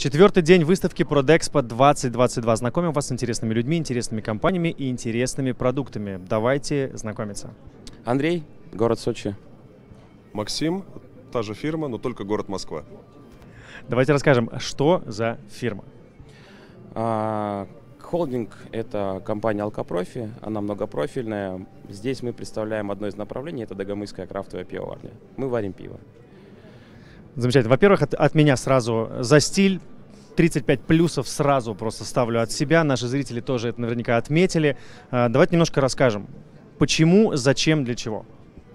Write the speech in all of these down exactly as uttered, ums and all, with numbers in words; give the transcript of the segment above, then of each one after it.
Четвертый день выставки Продэкспо двадцать двадцать два. Знакомим вас с интересными людьми, интересными компаниями и интересными продуктами. Давайте знакомиться. Андрей, город Сочи. Максим, та же фирма, но только город Москва. Давайте расскажем, что за фирма. А, холдинг – это компания Алкопрофи, она многопрофильная. Здесь мы представляем одно из направлений – это Дагомысская крафтовая пивоварня. Мы варим пиво. Замечательно. Во-первых, от, от меня сразу за стиль. тридцать пять плюсов сразу просто ставлю от себя. Наши зрители тоже это наверняка отметили. А, давайте немножко расскажем. Почему, зачем, для чего?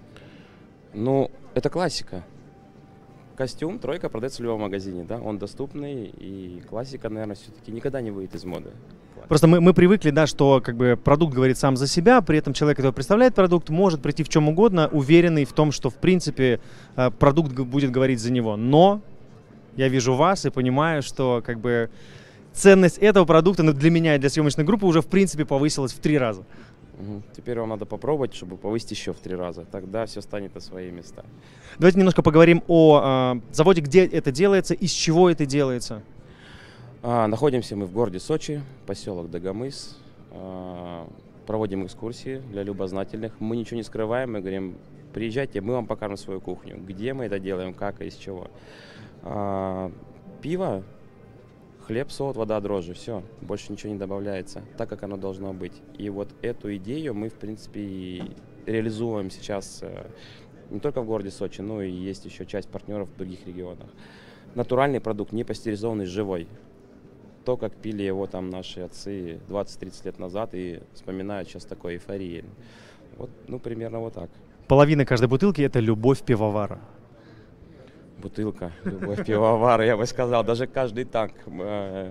Ну, это классика. Костюм тройка продается в любом магазине, да, он доступный, и классика, наверное, все-таки никогда не выйдет из моды. Просто мы, мы привыкли, да, что как бы продукт говорит сам за себя, при этом человек, который представляет продукт, может прийти в чем угодно, уверенный в том, что в принципе продукт будет говорить за него. Но я вижу вас и понимаю, что как бы ценность этого продукта, ну, для меня и для съемочной группы уже в принципе повысилась в три раза. Угу. Теперь вам надо попробовать, чтобы повысить еще в три раза. Тогда все станет на свои места. Давайте немножко поговорим о э, заводе, где это делается, из чего это делается. А, находимся мы в городе Сочи, поселок Дагомыс. А, проводим экскурсии для любознательных. Мы ничего не скрываем, мы говорим, приезжайте, мы вам покажем свою кухню. Где мы это делаем, как и из чего. А, пиво, хлеб, солод, вода, дрожжи, все, больше ничего не добавляется, так как оно должно быть. И вот эту идею мы, в принципе, реализуем сейчас не только в городе Сочи, но и есть еще часть партнеров в других регионах. Натуральный продукт, не пастеризованный, живой. То, как пили его там наши отцы двадцать-тридцать лет назад и вспоминают сейчас такой эйфории. Вот, ну, примерно вот так. Половина каждой бутылки – это любовь пивовара. Бутылка, любовь пивовара, я бы сказал, даже каждый танк. В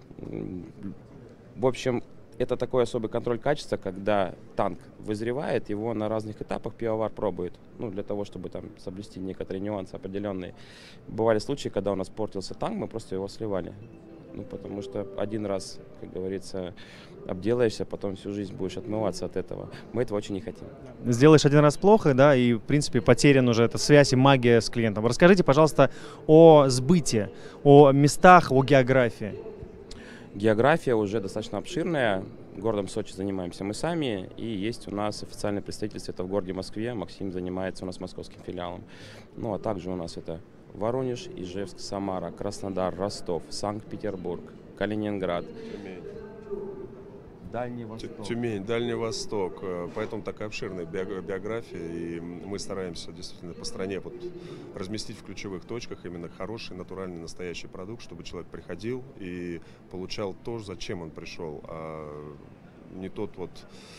общем, это такой особый контроль качества, когда танк вызревает, его на разных этапах пивовар пробует, ну, для того, чтобы там соблюсти некоторые нюансы определенные. Бывали случаи, когда у нас портился танк, мы просто его сливали. Ну, потому что один раз, как говорится, обделаешься, потом всю жизнь будешь отмываться от этого. Мы этого очень не хотим. Сделаешь один раз плохо, да, и, в принципе, потерян уже эта связь и магия с клиентом. Расскажите, пожалуйста, о сбыте, о местах, о географии. География уже достаточно обширная. Городом Сочи занимаемся мы сами, и есть у нас официальное представительство, это в городе Москве. Максим занимается у нас московским филиалом. Ну, а также у нас это Воронеж, Ижевск, Самара, Краснодар, Ростов, Санкт-Петербург, Калининград. Тюмень. Дальний Восток. Тюмень, Дальний Восток. Поэтому такая обширная биография, и мы стараемся действительно по стране вот разместить в ключевых точках именно хороший, натуральный, настоящий продукт, чтобы человек приходил и получал то, зачем он пришел, а не тот вот,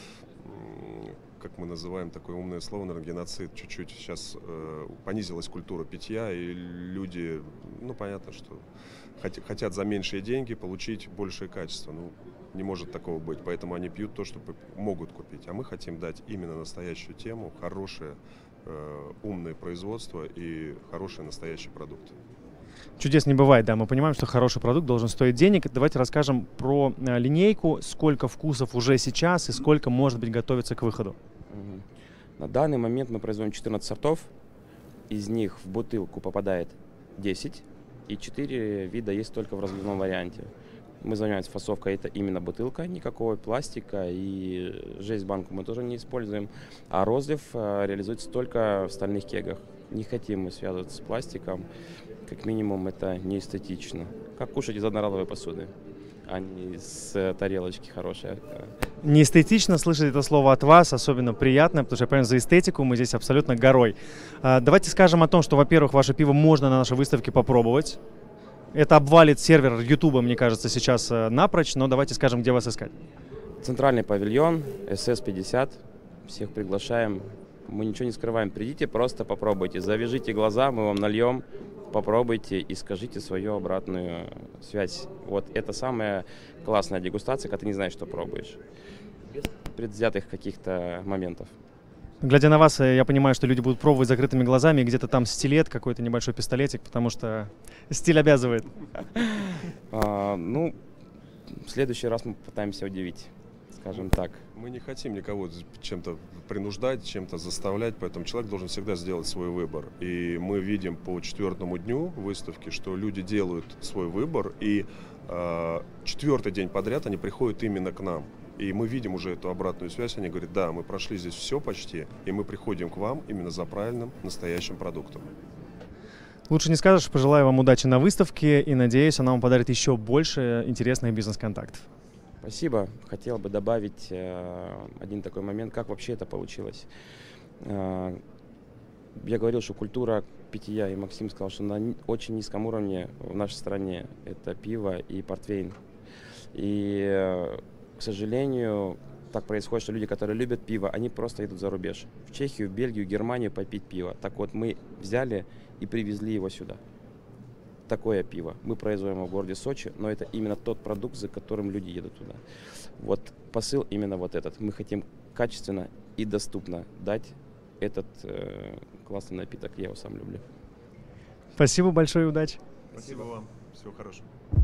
как мы называем такое умное слово, наверное, геноцид. Чуть-чуть сейчас э, понизилась культура питья, и люди, ну, понятно, что хот- хотят за меньшие деньги получить большее качество. Ну, не может такого быть, поэтому они пьют то, что могут купить. А мы хотим дать именно настоящую тему, хорошее, э, умное производство и хорошие настоящие продукты. Чудес не бывает, да, мы понимаем, что хороший продукт должен стоить денег. Давайте расскажем про э, линейку, сколько вкусов уже сейчас и сколько, может быть, готовится к выходу. На данный момент мы производим четырнадцать сортов, из них в бутылку попадает десять, и четыре вида есть только в разливном варианте. Мы занимаемся фасовкой, это именно бутылка, никакого пластика, и жесть-банку мы тоже не используем, а розлив э, реализуется только в стальных кегах. Не хотим мы связываться с пластиком, как минимум это не эстетично. Как кушать из одноразовой посуды, а не с тарелочки хорошей. Не эстетично слышать это слово от вас, особенно приятно, потому что я понимаю, за эстетику мы здесь абсолютно горой. А, давайте скажем о том, что, во-первых, ваше пиво можно на нашей выставке попробовать. Это обвалит сервер Ютуба, мне кажется, сейчас напрочь, но давайте скажем, где вас искать. Центральный павильон, эс эс пятьдесят, всех приглашаем. Мы ничего не скрываем, придите, просто попробуйте, завяжите глаза, мы вам нальем, попробуйте и скажите свою обратную связь. Вот это самая классная дегустация, когда ты не знаешь, что пробуешь, без предвзятых каких-то моментов. Глядя на вас, я понимаю, что люди будут пробовать закрытыми глазами, где-то там стилет, какой-то небольшой пистолетик, потому что стиль обязывает. А, ну, в следующий раз мы попытаемся удивить. скажем так. Мы не хотим никого чем-то принуждать, чем-то заставлять, поэтому человек должен всегда сделать свой выбор. И мы видим по четвертому дню выставки, что люди делают свой выбор, и э, четвертый день подряд они приходят именно к нам. И мы видим уже эту обратную связь, они говорят, да, мы прошли здесь все почти, и мы приходим к вам именно за правильным, настоящим продуктом. Лучше не скажешь, пожелаю вам удачи на выставке и надеюсь, она вам подарит еще больше интересных бизнес-контактов. Спасибо. Хотел бы добавить э, один такой момент, как вообще это получилось. Э, я говорил, что культура питья, и Максим сказал, что на очень низком уровне в нашей стране это пиво и портвейн. И, э, к сожалению, так происходит, что люди, которые любят пиво, они просто идут за рубеж. В Чехию, в Бельгию, Германию попить пиво. Так вот, мы взяли и привезли его сюда. Такое пиво. Мы производим его в городе Сочи, но это именно тот продукт, за которым люди едут туда. Вот посыл именно вот этот. Мы хотим качественно и доступно дать этот э, классный напиток. Я его сам люблю. Спасибо большое и удачи. Спасибо вам. Всего хорошего.